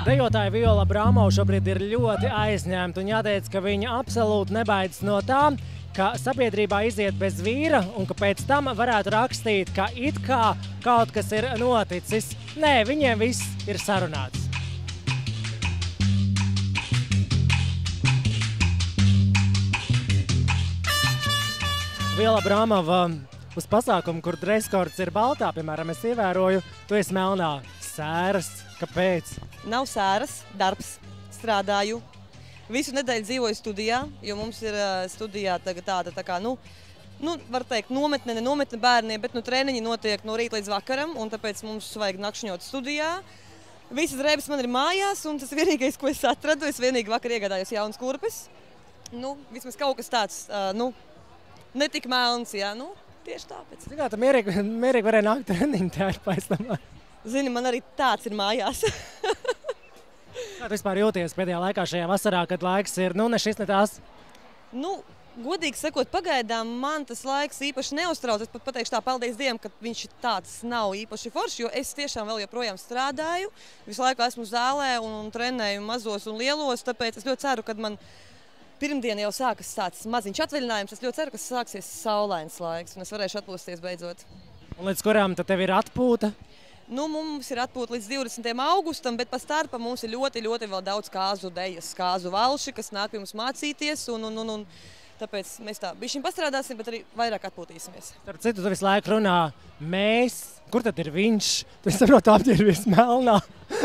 Dejotāja Viola Abrāmova šobrīd ir ļoti aizņemta un jāteic, ka viņa absolūti nebaidas no tā, ka sabiedrībā iziet bez vīra un ka pēc tam varētu rakstīt, ka it kā kaut kas ir noticis. Nē, viņiem viss ir sarunāts. Viola Abrāmova uz pasākumu, kur dresskords ir baltā, piemēram, es ievēroju, tu esi melnā. Sēras. Kāpēc? Nav sēras, darbs. Strādāju. Visu nedēļu dzīvoju studijā, jo mums ir studijā tāda tā kā, var teikt, nometne, ne nometne bērniem, bet treniņi notiek no rīta līdz vakaram, un tāpēc mums vajag nakšņot studijā. Visas drēbes man ir mājās, un tas vienīgais, ko es atradu, es vienīgi vakar iegādājos jaunas kurpes. Vismaz kaut kas tāds, netik melns, jā, tieši tāpēc. Kā tu mierīgi varēja nākt treniņu tā ir paistamā? Zini, man arī tāds ir mājās. Kā tu vispār jūties pēdējā laikā šajā vasarā, kad laiks ir, ne šis, ne tās? Godīgi sakot, pagaidām man tas laiks īpaši neuztrauc. Es pat pateikšu tā, paldies Dievam, ka viņš tāds nav īpaši foršs, jo es tiešām vēl joprojām strādāju. Visu laiku esmu zālē un trenēju mazos un lielos, tāpēc es ļoti ceru, ka man pirmdien jau sākas tāds maziņš atvaļinājums. Es ļoti ceru, ka sāksies saulains laiks un es varēšu atpūsties beidzot. Un līdz kurām tad tev ir atpūta? Mums ir atpūta līdz 20. augustam, bet pa starpa mums ir ļoti vēl daudz kāzu dejas, kāzu valši, kas nāk pie mums mācīties, un tāpēc mēs tā bišķiņ pastrādāsim, bet arī vairāk atpūtīsimies. Starp citu, tu visu laiku runā mēs, kur tad ir viņš? Tu saproti, apģērbies melnā.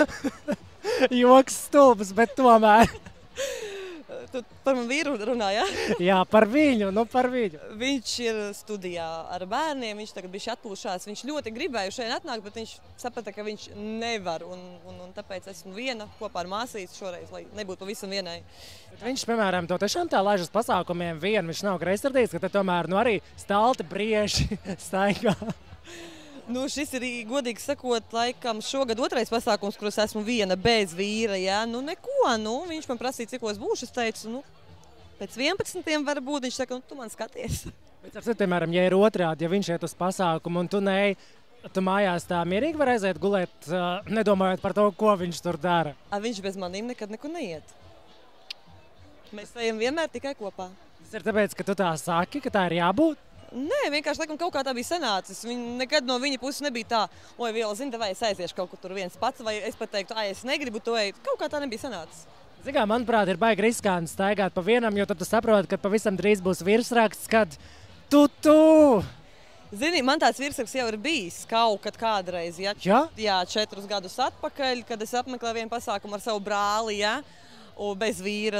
Joks stulbs, bet tomēr. Tu par man vīru runā, jā? Jā, par viņu, par viņu. Viņš ir studijā ar bērniem, viņš tagad bišķi atpūšās. Viņš ļoti gribēja šeit atnākt, bet viņš saprata, ka viņš nevar. Un tāpēc esmu viena kopā ar māsīti šoreiz, lai nebūtu pavisam vienai. Bet viņš, piemēram, to tiešām tā laiž uz pasākumiem vien. Viņš nav greizsirdīgs, ka te tomēr arī stalti brieži staigā. Šis ir, godīgi sakot, laikam šogad otrais pasākums, kuros esmu viena bez vīra, jā. Viņš man prasīja, cikos būšu, es teicu, pēc 11. varbūt, viņš saka, tu man skaties. Bet, piemēram, ja ir otrādi, ja viņš iet uz pasākumu un tu mājās tā mierīgi var aiziet gulēt, nedomājot par to, ko viņš tur dara? Viņš bez manīm nekad nekur neiet. Mēs ejam vienmēr tikai kopā. Tas ir tāpēc, ka tu tā saki, ka tā ir jābūt? Nē, vienkārši laikam kaut kā tā bija sanācis. Nekad no viņa puses nebija tā, oi, Viola, zini, vai es aiziešu kaut kur tur viens pats, vai es pat teiktu, es negribu to eit. Kaut kā tā nebija sanācis. Zini, manuprāt, ir baigi riskanti staigāt pa vienam, jo tad tu saproti, ka pavisam drīz būs virsraksts, kad tu! Zini, man tāds virsraksts jau ir bijis kaut kad kādreiz, ja? Jā, 4 gadus atpakaļ, kad es apmeklēju vienu pasākumu ar savu brāli, ja? Bez vīra,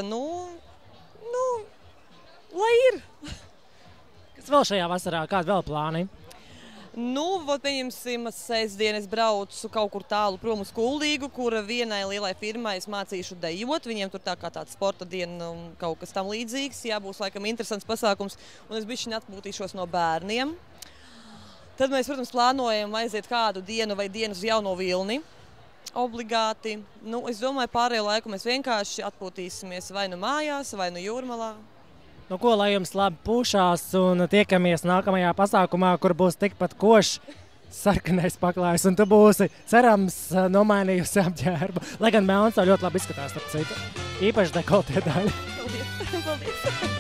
lai ir! Kas vēl šajā vasarā? Kādi vēl plāni? Pieņemsim, sestdien es braucu kaut kur tālu prom uz Kuldīgu, kura vienai lielai firmai es mācīšu dejot. Viņiem tur tā kā tāds sporta diena un kaut kas tam līdzīgs. Jā, būs laikam interesants pasākums, un es bišķiņ atpūtīšos no bērniem. Tad mēs, protams, plānojam aiziet kādu dienu vai dienas uz Jauno Vilni. Obligāti. Es domāju, pārējo laiku mēs vienkārši atpūtīsimies vai mājās, vai Jūrmalā. Lai jums labi pūšās un tiekamies nākamajā pasākumā, kur būs tikpat košs sarkanais paklājs, un tu būsi, cerams, nomainījusi apģērbu. Lai gan melns jau ļoti labi izskatās, starp citu. Īpaši dekoltē daļa. Paldies!